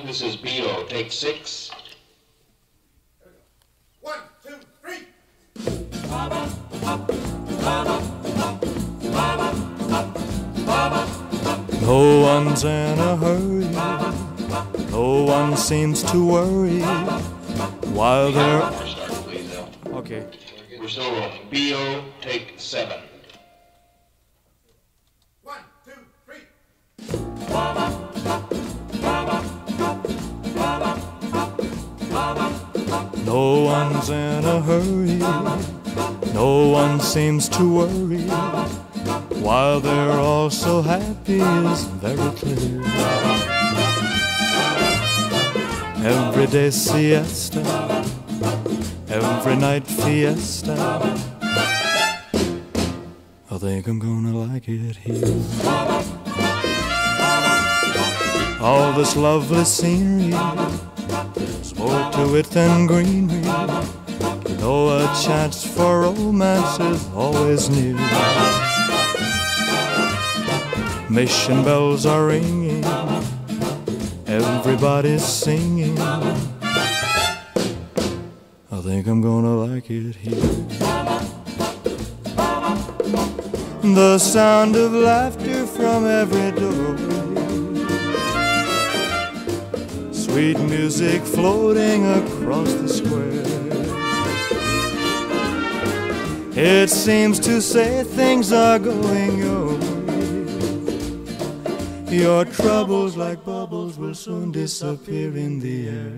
This is Pedo. Take 6. 1, 2, 3. No one's in a hurry, no one seems to worry while they're... Start, please, El. Okay. We're still rolling. Pedo. Take 7. 1, 2, 3. No one's in a hurry, no one seems to worry while they're all so happy is very clear. Every day siesta, every night fiesta. I think I'm gonna like it here. All this lovely scenery, there's more to it than greenery. You know a chance for romance is always near. Mission bells are ringing, everybody's singing. I think I'm gonna like it here. The sound of laughter from every doorway, sweet music floating across the square. It seems to say things are going your way. Your troubles like bubbles will soon disappear in the air.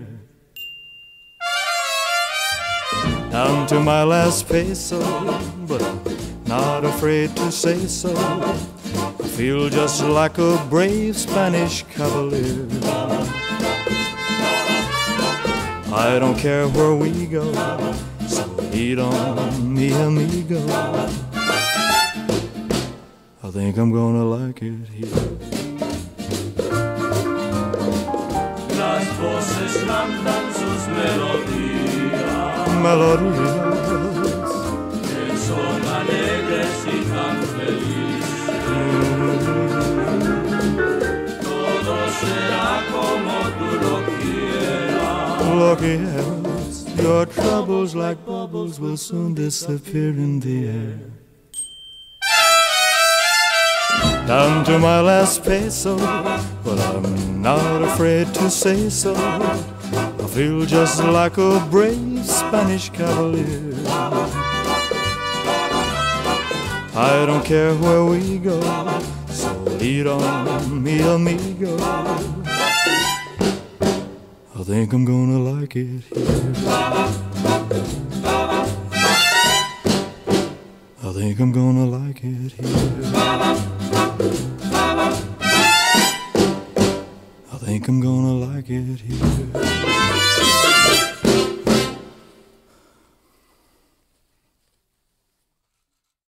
Down to my last peso, but I'm not afraid to say so. I feel just like a brave Spanish cavalier. I don't care where we go, so lead on me, amigo. I think I'm gonna like it here. Las voces cantan sus melodías, Melodías que son alegres y tan felices. Todo será como tú lo quieras. Look yes, your troubles like bubbles will soon disappear in the air. Down to my last peso, but I'm not afraid to say so. I feel just like a brave Spanish cavalier. I don't care where we go, so lead on me, amigo. I think I'm gonna like it here. I think I'm gonna like it here. I think I'm gonna like it here.